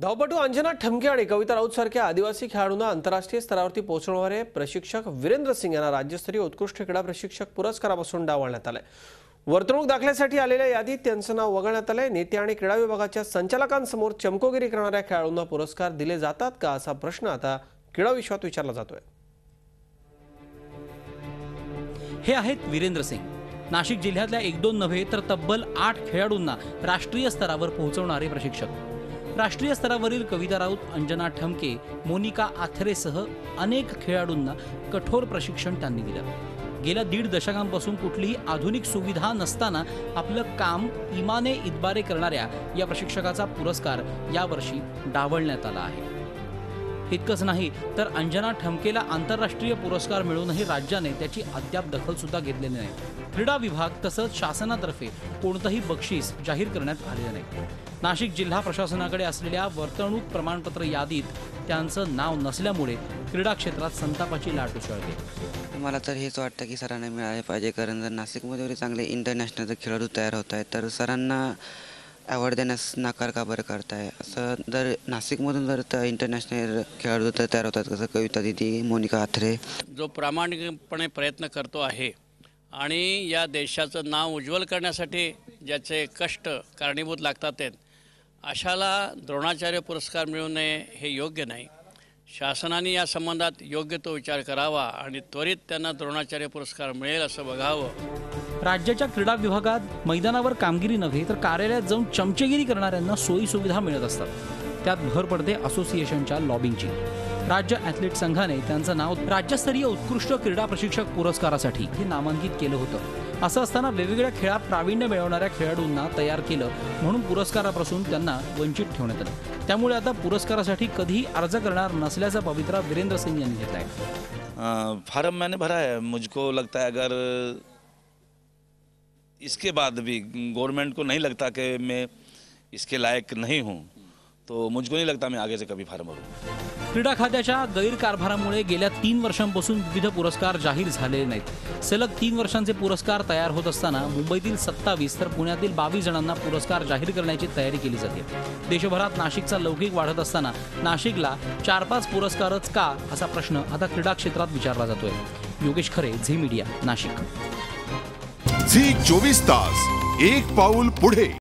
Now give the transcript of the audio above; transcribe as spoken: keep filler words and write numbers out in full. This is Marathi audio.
धावपटू अंजना ठमके आणि कविता राऊत सारख्या आदिवासी खेळाडूंना आंतरराष्ट्रीय स्तरावरती पोहोचवणारे प्रशिक्षक वीरेंद्र सिंग यांना राज्यस्तरीय उत्कृष्ट क्रीडा प्रशिक्षक पुरस्कारापासून डावलण्यात आले। वर्तणूक दाखल्यासाठी आलेल्या यादीत त्यांचं नाव वगळण्यात आले। नेते आणि क्रीडा विभागाच्या संचालकांसमोर चमकोगिरी करणाऱ्या खेळाडूंना पुरस्कार दिले जातात का असा प्रश्न आता क्रीडा विश्वात विचारला जातोय। हे आहेत वीरेंद्र सिंग, नाशिक जिल्ह्यातल्या एक दोन नव्हे तर तब्बल आठ खेळाडूंना राष्ट्रीय स्तरावर पोहोचवणारे प्रशिक्षक। राष्ट्रीय स्तरावरील कविता राऊत, अंजना ठमके, मोनिका आथरेसह अनेक खेळाडूंना कठोर प्रशिक्षण त्यांनी दिलं। गेल्या दीड दशकांपासून कुठलीही आधुनिक सुविधा नसताना आपलं काम इमाने इतबारे करणाऱ्या या प्रशिक्षकाचा पुरस्कार यावर्षी डावलण्यात आला आहे। इतकंच नाही तर अंजना ठमकेला आंतरराष्ट्रीय पुरस्कार मिळूनही राज्याने त्याची अद्याप दखल सुद्धा घेतलेली नाही। क्रीडा विभाग तसंच शासनातर्फे कोणतंही बक्षीस जाहीर करण्यात आलेलं नाही। नाशिक जिल्हा प्रशासनाकडे असलेल्या वर्तणूक प्रमाणपत्र यादीत त्यांचं नाव नसल्यामुळे क्रीडा क्षेत्रात संतापाची लाट उसळते। मला तर हेच वाटतं की सरांना मिळाले पाहिजे, कारण जर नाशिकमध्ये चांगले इंटरनॅशनल खेळाडू तयार होत आहेत तर सरांना अवॉर्ड देण्यास नाकार का बरं करताय। असं जर नाशिकमधून जर तर इंटरनॅशनल खेळाडू तर तयार होतात, कसं कविता दिदी, मोनिका आथरे, जो प्रामाणिकपणे प्रयत्न करतो आहे आणि या देशाचं नाव उज्ज्वल करण्यासाठी ज्याचे कष्ट कारणीभूत लागतात आहेत, अशाला द्रोणाचार्य पुरस्कार मिळू नये हे योग्य नाही। शासनाने या संबंधात योग्य तो विचार करावा आणि त्वरित त्यांना द्रोणाचार्य पुरस्कार मिळेल असं बघावं। राज्याच्या क्रीडा विभागात मैदानावर कामगिरी नव्हे तर कार्यालयात जाऊन चमचेगिरी करणाऱ्यांना सोयी सुविधा मिळत असतात। त्यात भर पडते असोसिएशनच्या लॉबिंगची। राज्य ॲथलीट संघाने त्यांचं नाव राज्यस्तरीय उत्कृष्ट क्रीडा प्रशिक्षक पुरस्कारासाठी हे नामांकित केलं होतं। असं असताना वेगवेगळ्या खेळात प्रावीण्य मिळवणाऱ्या खेळाडूंना तयार केलं म्हणून पुरस्कारापासून त्यांना वंचित ठेवण्यात आलं। त्यामुळे आता पुरस्कारासाठी कधीही अर्ज करणार नसल्याचा पवित्रा वीरेंद्र सिंग यांनी घेतलाय। फॉर्म मैंने भरा है, मुझको लगता है अगर इसके बाद भी गवर्नमेंट को नहीं लगता कि मैं इसके लायक नहीं हूँ तो मुझको नहीं लगता मैं आगे से कभी फॉर्म भरूँ। क्रीडा खात्याच्या गैरकारभारामुळे गेल्या तीन वर्षांपासून विविध पुरस्कार जाहीर झालेले नाहीत। सलग तीन वर्षांचे पुरस्कार तयार होत असताना मुंबईतील सत्तावीस तर पुण्यातील बावीस जणांना पुरस्कार जाहीर करण्याची तयारी केली जाते। देशभरात नाशिकचा लौकिक वाढत असताना नाशिकला चार पाच पुरस्कारच का असा प्रश्न आता क्रीडा क्षेत्रात विचारला जातोय। योगेश खरे, झी मीडिया, नाशिक। झी चोवीस तास एक पाऊल पुढे।